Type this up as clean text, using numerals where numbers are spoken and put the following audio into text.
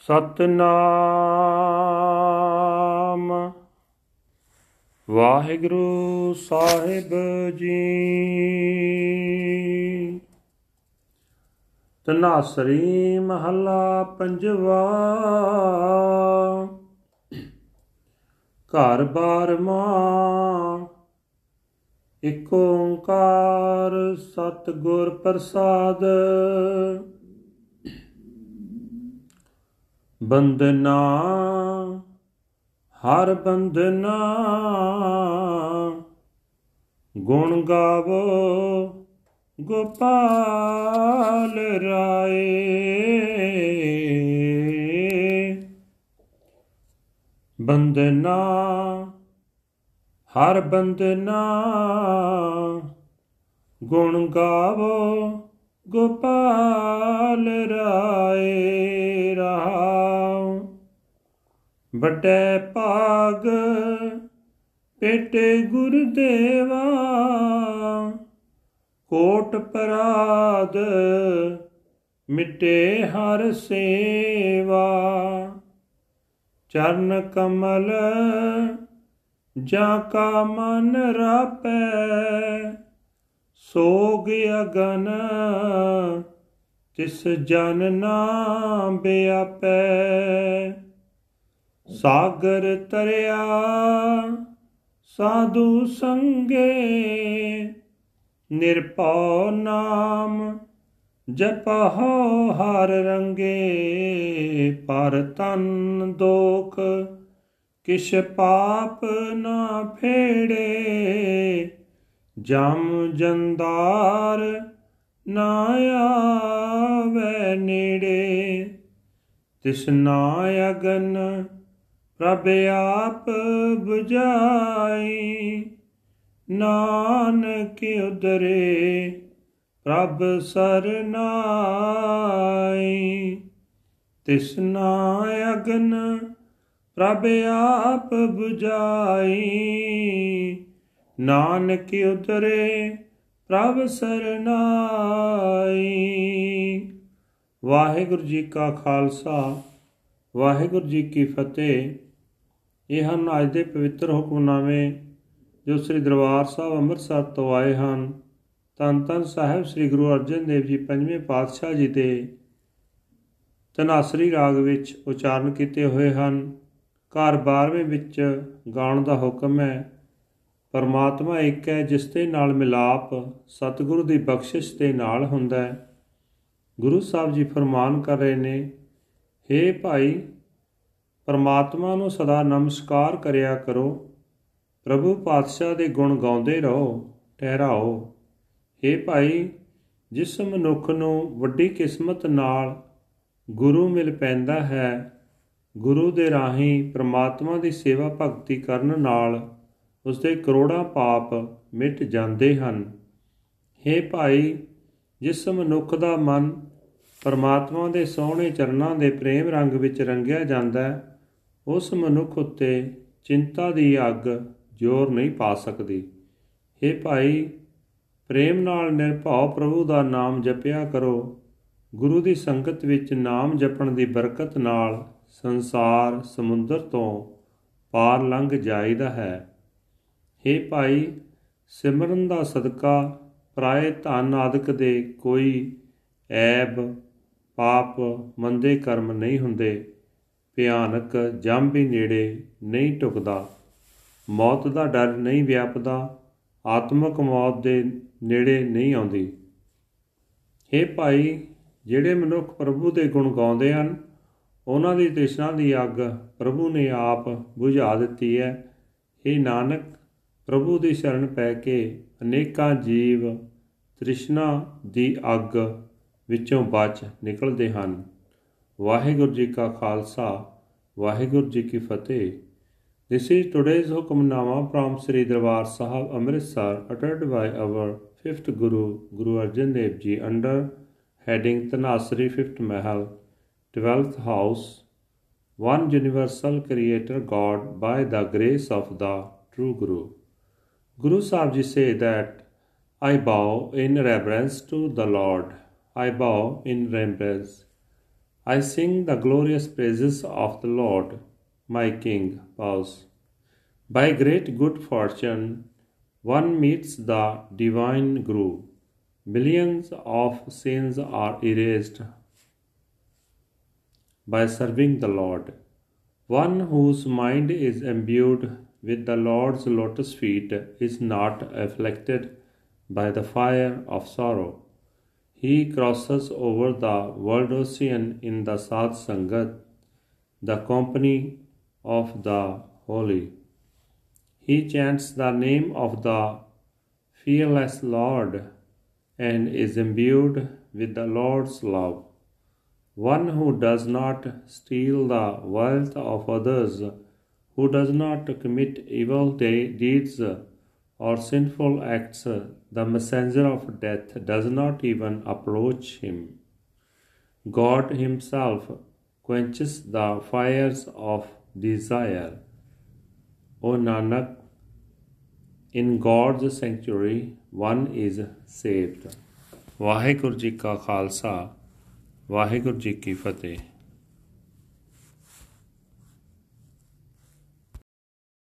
ਸਤਨਾਮ ਵਾਹਿਗੁਰੂ ਸਾਹਿਬ ਜੀ। ਧਨਾਸਰੀ ਮਹੱਲਾ ਪੰਜਵਾ। ਘਰ ਬਾਰਵਾਂ। ਇਕ ਓੰਕਾਰ ਸਤਿਗੁਰ ਪ੍ਰਸਾਦ। ਬੰਦਨਾ ਹਰ ਬੰਦਨਾ, ਗੁਣ ਗਾਵੋ ਗੋਪਾਲ ਰਾਏ। ਬੰਦਨਾ ਹਰ ਬੰਦਨਾ, ਗੁਣ ਗਾਵੋ ਗੋਪਾਲ ਰਾਏ। ਰਹਾਉ ਵੱਡੇ ਭਾਗ ਭੇਟੇ ਗੁਰਦੇਵਾ, ਕੋਟ ਪਰਾਧ ਮਿਟੇ ਹਰ ਸੇਵਾ। ਚਰਨ ਕਮਲ ਜਾਂ ਕਾ ਮਨ ਰਾਪੈ, ਸੋਗ ਅਗਨ ਤਿਸ ਜਨ ਨਾ ਬਿਆਪੈ। ਸਾਗਰ ਤਰਿਆ ਸਾਧੂ ਸੰਗੇ, ਨਿਰਭਉ ਨਾਮ ਜਪਹੁ ਹਰ ਰੰਗੇ। ਪਰ ਤਨ ਦੋਖ ਕਿਛ ਪਾਪ ਨਾ ਫੇੜੇ, ਜਮ ਜੰਦਾਰ ਨਾ ਆਵੈ ਨੇੜੇ। ਤਿਸਨਾ ਅਗਨ ਪ੍ਰਭ ਆਪ ਬੁਝਾਈ, ਨਾਨਕ ਉਦਰੇ ਪ੍ਰਭ ਸਰਨਾਈ। ਤਿਸਨਾ ਅਗਨ ਪ੍ਰਭ ਆਪ ਬੁਝਾਈ, ਨਾਨਕ ਉਦਰੇ ਪ੍ਰਭ ਸਰਨਾਈ। ਵਾਹਿਗੁਰੂ ਜੀ ਕਾ ਖਾਲਸਾ, ਵਾਹਿਗੁਰੂ ਜੀ ਕੀ ਫਤਿਹ। ਇਹ ਹਨ ਅੱਜ ਦੇ ਪਵਿੱਤਰ ਹੁਕਮਨਾਮੇ ਜੋ ਸ੍ਰੀ ਦਰਬਾਰ ਸਾਹਿਬ ਅੰਮ੍ਰਿਤਸਰ ਤੋਂ ਆਏ ਹਨ। ਧੰਨ ਧੰਨ ਸਾਹਿਬ ਸ੍ਰੀ ਗੁਰੂ ਅਰਜਨ ਦੇਵ ਜੀ ਪੰਜਵੇਂ ਪਾਤਸ਼ਾਹ ਜੀ ਦੇ ਧਨਾਸਰੀ ਰਾਗ ਵਿੱਚ ਉਚਾਰਨ ਕੀਤੇ ਹੋਏ ਹਨ। ਘਰ 12ਵੇਂ ਵਿੱਚ ਗਾਉਣ ਦਾ ਹੁਕਮ ਹੈ। ਪਰਮਾਤਮਾ ਇੱਕ ਹੈ, ਜਿਸ ਦੇ ਨਾਲ ਮਿਲਾਪ ਸਤਿਗੁਰੂ ਦੀ ਬਖਸ਼ਿਸ਼ ਦੇ ਨਾਲ ਹੁੰਦਾ ਹੈ। ਗੁਰੂ ਸਾਹਿਬ ਜੀ ਫਰਮਾਨ ਕਰ ਰਹੇ ਨੇ, ਹੇ ਭਾਈ, ਪਰਮਾਤਮਾ ਨੂੰ ਸਦਾ ਨਮਸਕਾਰ ਕਰਿਆ ਕਰੋ। ਪ੍ਰਭੂ ਪਾਤਸ਼ਾਹ ਦੇ ਗੁਣ ਗਾਉਂਦੇ ਰਹੋ। ਠਹਿਰਾਓ। ਹੇ ਭਾਈ, ਜਿਸ ਮਨੁੱਖ ਨੂੰ ਵੱਡੀ ਕਿਸਮਤ ਨਾਲ ਗੁਰੂ ਮਿਲ ਪੈਂਦਾ ਹੈ, ਗੁਰੂ ਦੇ ਰਾਹੀਂ ਪਰਮਾਤਮਾ ਦੀ ਸੇਵਾ ਭਗਤੀ ਕਰਨ ਨਾਲ ਉਸਦੇ ਕਰੋੜਾਂ ਪਾਪ ਮਿਟ ਜਾਂਦੇ ਹਨ। ਹੇ ਭਾਈ, ਜਿਸ ਮਨੁੱਖ ਦਾ ਮਨ ਪਰਮਾਤਮਾ ਦੇ ਸੋਹਣੇ ਚਰਨਾਂ ਦੇ ਪ੍ਰੇਮ ਰੰਗ ਵਿੱਚ ਰੰਗਿਆ ਜਾਂਦਾ ਹੈ, ਉਸ ਮਨੁੱਖ ਉੱਤੇ ਚਿੰਤਾ ਦੀ ਅੱਗ ਜ਼ੋਰ ਨਹੀਂ ਪਾ ਸਕਦੀ। ਹੇ ਭਾਈ, ਪ੍ਰੇਮ ਨਾਲ ਨਿਰਭਉ ਪ੍ਰਭੂ ਦਾ ਨਾਮ ਜਪਿਆ ਕਰੋ। ਗੁਰੂ ਦੀ ਸੰਗਤ ਵਿੱਚ ਨਾਮ ਜਪਣ ਦੀ ਬਰਕਤ ਨਾਲ ਸੰਸਾਰ ਸਮੁੰਦਰ ਤੋਂ ਪਾਰ ਲੰਘ ਜਾਈਦਾ ਹੈ। ਹੇ ਭਾਈ, ਸਿਮਰਨ ਦਾ ਸਦਕਾ ਪਰਾਏ ਧਨ ਆਦਿਕ ਦੇ ਕੋਈ ਐਬ, ਪਾਪ, ਮੰਦੇ ਕਰਮ ਨਹੀਂ ਹੁੰਦੇ। ਭਿਆਨਕ ਜਮ ਵੀ ਨੇੜੇ ਨਹੀਂ ਢੁਕਦਾ। ਮੌਤ ਦਾ ਡਰ ਨਹੀਂ ਵਿਆਪਦਾ। ਆਤਮਕ ਮੌਤ ਦੇ ਨੇੜੇ ਨਹੀਂ ਆਉਂਦੀ। ਹੇ ਭਾਈ, ਜਿਹੜੇ ਮਨੁੱਖ ਪ੍ਰਭੂ ਦੇ ਗੁਣ ਗਾਉਂਦੇ ਹਨ, ਉਹਨਾਂ ਦੀ ਤ੍ਰਿਸ਼ਨਾ ਦੀ ਅੱਗ ਪ੍ਰਭੂ ਨੇ ਆਪ ਬੁਝਾ ਦਿੱਤੀ ਹੈ। ਹੇ ਨਾਨਕ, ਪ੍ਰਭੂ ਦੀ ਸ਼ਰਨ ਪੈ ਕੇ ਅਨੇਕਾਂ ਜੀਵ ਤ੍ਰਿਸ਼ਨਾ ਦੀ ਅੱਗ ਵਿੱਚੋਂ ਬਚ ਨਿਕਲਦੇ ਹਨ। ਵਾਹਿਗੁਰੂ ਜੀ ਕਾ ਖਾਲਸਾ, ਵਾਹਿਗੁਰੂ ਜੀ ਕੀ ਫਤਿਹ। This is today's Hukamnama from Sri Darbar Sahib Amritsar, uttered by our 5th Guru, Guru Arjan Dev Ji, under heading Tanasri 5th Mahal, 12th House, One Universal Creator God by the grace of the True Guru. Guru Sahib Ji say that, I bow in reverence to the Lord. I bow in reverence. I sing the glorious praises of the Lord, my King. Pause. By great good fortune, one meets the divine Guru. Millions of sins are erased by serving the Lord. One whose mind is imbued with the Lord's lotus feet is not afflicted by the fire of sorrow. He crosses over the world ocean in the Sad Sangat, the company of the holy. He chants the name of the fearless Lord and is imbued with the Lord's love. One who does not steal the wealth of others, who does not commit evil deeds or sinful acts, the messenger of death does not even approach him. God Himself quenches the fires of desire. O Nanak, in God's sanctuary one is saved. Waheguru ji ਕਾ ਖਾਲਸਾ, ਵਾਹਿਗੁਰੂ ਜੀ ਕੀ ਫਤਿਹ।